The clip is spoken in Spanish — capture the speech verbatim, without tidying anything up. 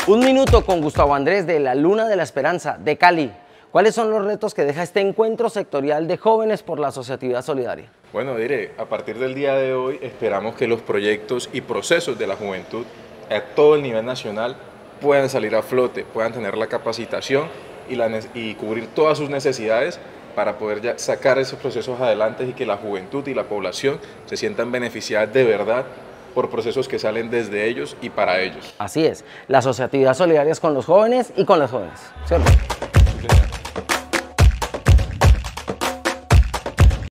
Un minuto con Gustavo Andrés de la Luna de la Esperanza de Cali. ¿Cuáles son los retos que deja este encuentro sectorial de jóvenes por la asociatividad solidaria? Bueno, diré, a partir del día de hoy esperamos que los proyectos y procesos de la juventud a todo el nivel nacional puedan salir a flote, puedan tener la capacitación y, la, y cubrir todas sus necesidades para poder ya sacar esos procesos adelante y que la juventud y la población se sientan beneficiadas de verdad por procesos que salen desde ellos y para ellos. Así es, la asociatividad solidaria es con los jóvenes y con los jóvenes, ¿cierto?